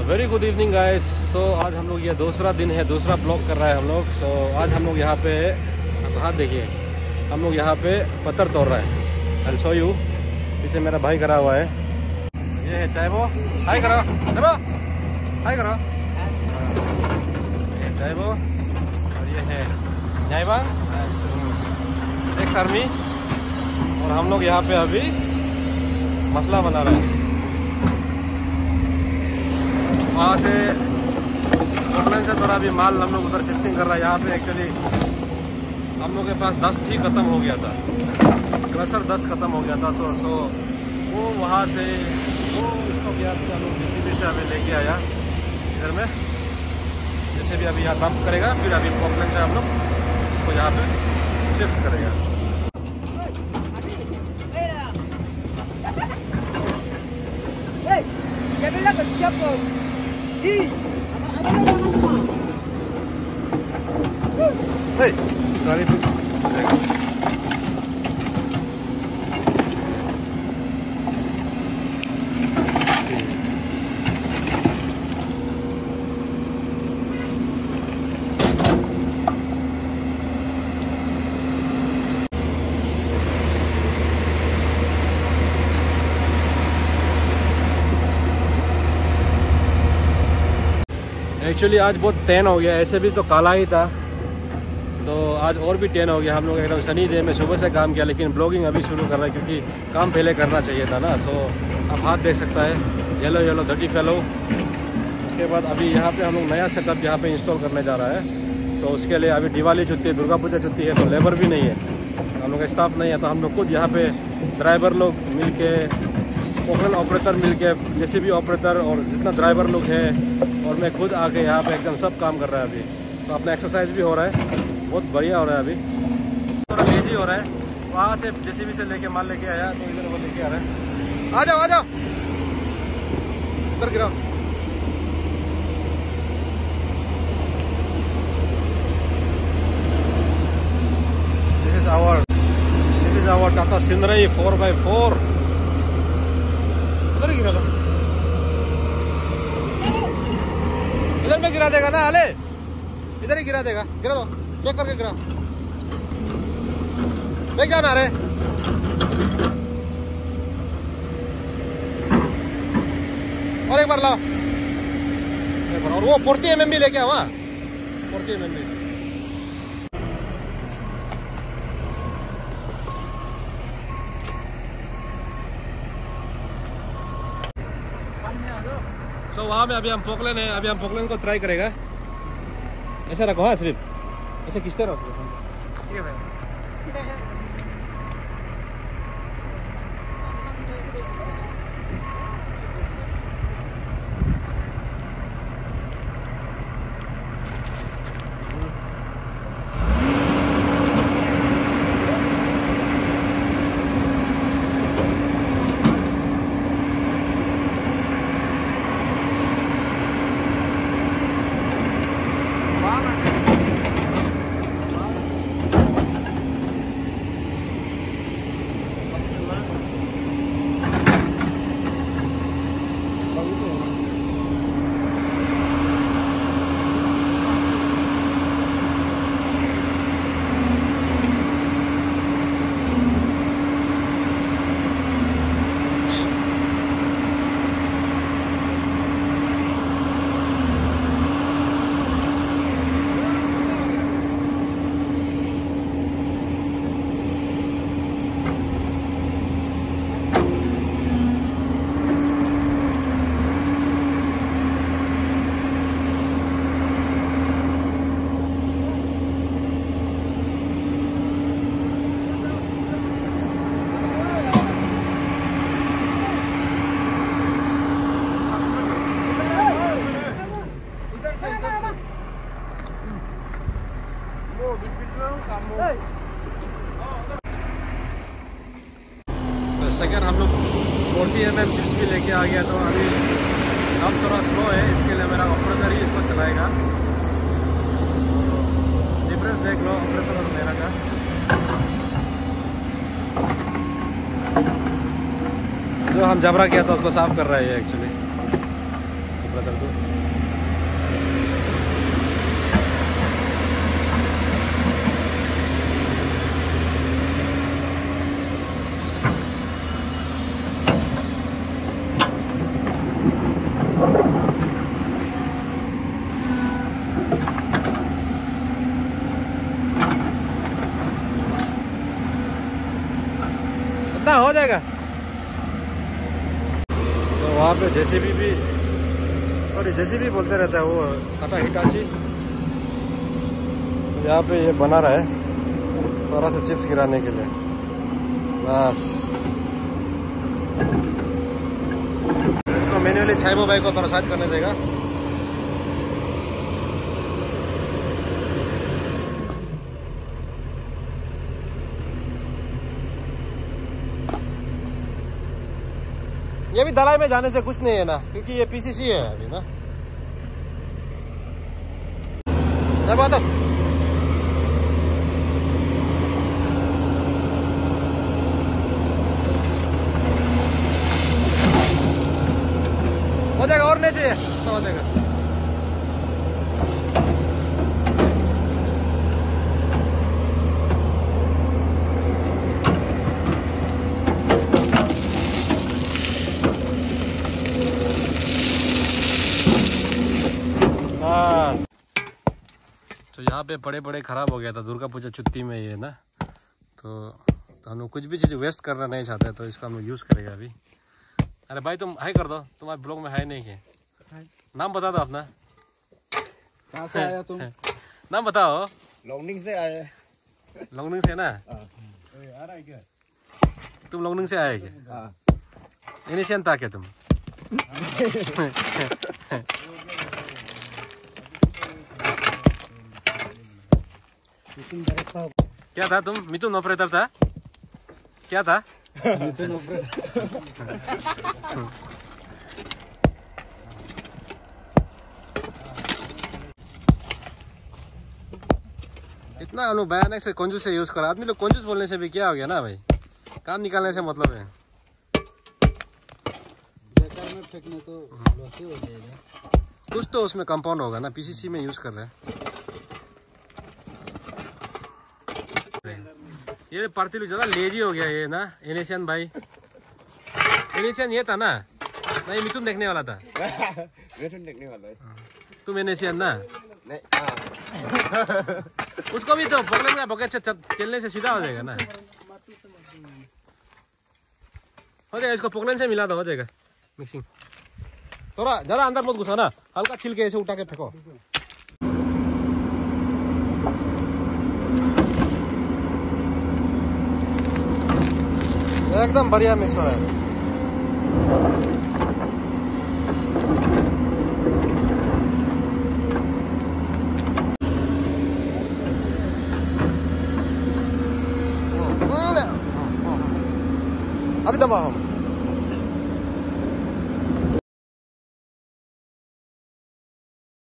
Very good evening guys. So आज हम लोग ये दूसरा दिन है, दूसरा ब्लॉग कर रहा है हम लोग। सो आज हम लोग यहाँ पे हाथ देखिए, हम लोग यहाँ पे पत्थर तोड़ रहे हैं। I show you. पीछे मेरा भाई करा हुआ है, ये है चायबो। हाय करो, चलो हाय करो। ये चायबो और ये है जाइबा एक्स आर्मी। और हम लोग यहाँ पे अभी मसला बना रहे हैं। वहाँ से ऑनलाइन से थोड़ा अभी माल हम लोग उधर शिफ्टिंग कर रहा है। यहाँ पे एक्चुअली हम लोग के पास 10 ही ख़त्म हो गया था, क्रशर 10 ख़त्म हो गया था। तो सो वो वहाँ से वो इसको गया था, हम लोग JCB से हमें लेके आया इधर में। जैसे भी अभी यहाँ डंप करेगा, फिर अभी ऑनलाइन से हम लोग इसको यहाँ पे शिफ्ट करेगा। गाड़ी पे एक्चुअली आज बहुत टैन हो गया, ऐसे भी तो काला ही था, तो आज और भी टैन हो गया। हम लोग एकदम सनी डे में सुबह से काम किया, लेकिन ब्लॉगिंग अभी शुरू कर रहा है क्योंकि काम पहले करना चाहिए था ना। सो अब हाथ देख सकता है, येलो येलो डर्टी फेलो। उसके बाद अभी यहाँ पे हम लोग नया सेटअप यहाँ पे इंस्टॉल करने जा रहा है। तो उसके लिए अभी दिवाली छुट्टी है, दुर्गा पूजा छुट्टी है, तो लेबर भी नहीं है, हम लोग का स्टाफ नहीं है। तो हम लोग खुद यहाँ पे ड्राइवर लोग मिल के, पोकरन ऑपरेटर मिल के, JCB ऑपरेटर और जितना ड्राइवर लोग हैं और मैं खुद आके यहाँ पे एकदम सब काम कर रहा है अभी। तो अपना एक्सरसाइज भी हो रहा है, बहुत बढ़िया हो रहा है। अभी थोड़ा लेजी हो रहा है। वहाँ से JCB से लेके माल लेके आया, तो इधर वो लेके आ रहा है। आ जाओ आ जाओ, उधर गिराओ। दिस इज आवर टाटा सिंदरई 4x4। उधर गिरा दो, इधर में गिरा देगा ना अले, इधर ही गिरा देगा। गिरा दो, चेक करके गिरा, देख जाओ ना रे। और एक बार लाओ, एक बार। और वो 40 mm लेके आओ, वहाँ 40 mm। तो वहाँ में अभी हम पोकलेन है, अभी हम पोकलेन को ट्राई करेगा। ऐसा रखो, हाँ सिर्फ ऐसे खींचते रहो। ठीक है भाई। सेकेंड हम लोग 40 mm चिप्स भी लेके आ गया। तो अभी अब थोड़ा स्लो है, इसके लिए मेरा ऑपरेटर ही इसको चलाएगा। डिफरेंस देख लो ऑपरेटर और मेरा का। जो हम जबरा किया था उसको साफ कर रहा है ये एक्चुअली। ब्रदर को। इतना हो जाएगा। तो वहाँ पे जेसीबी भी सॉरी जेसीबी बोलते रहता है वो टाटा हिटाची। यहाँ पे ये बना रहा है थोड़ा सा चिप्स गिराने के लिए बस। इसको मैन्युअली छाइमो बाइक को थोड़ा साइड करने देगा। ये भी दलाई में जाने से कुछ नहीं है ना, क्योंकि ये पीसीसी है अभी ना। क्या बात है? हो जाएगा और नहीं चाहिए तो हो जाएगा। तो यहाँ पे बड़े बड़े खराब हो गया था दुर्गा पूजा छुट्टी में ये ना, तो हम लोग कुछ भी चीज़ वेस्ट करना नहीं चाहते, तो इसको हम लोग यूज़ करेगा अभी। अरे भाई तुम हाई कर दो, तुम्हारे ब्लॉग में हाई नहीं है। नाम बता दो अपना। कहाँ से आया तुम? नाम बताओ। लॉन्गडिंग से आए। लॉन्गडिंग से ना? आ रहा है क्या? तुम लॉन्गडिंग से आए क्या? इनिशियन था क्या तुम? क्या था तुम? मिथुन ऑपरेटर था? क्या था? मिथुन ऑपरेटर। इतना हम लोग भयानक से कंजूस से यूज करा। आदमी लोग कंजूस बोलने से भी क्या हो गया ना भाई, काम निकालने से मतलब है। बेकार में फेंकने तो लॉस ही हो जाएगा। कुछ तो उसमें कंपाउंड होगा ना, पीसीसी में यूज कर रहे हैं। ये पार्थिव ज्यादा लेजी हो गया ये ना। इनिशियन भाई, इनिशियन ये था ना? नहीं, मिथुन देखने वाला था। मिथुन देखने वाला है। तुम इनिशियन ना? नहीं। उसको भी तो पकड़ने का पॉकेट से चलने से सीधा हो जाएगा ना। हो जाएगा, इसको पकड़ने से मिला तो हो जाएगा मिक्सिंग। थोड़ा जरा अंदर मत घुसा ना, हल्का छिल के ऐसे उठा के फेंको। एकदम बढ़िया मिक्स हो रहा है। अभी दबाओ हम।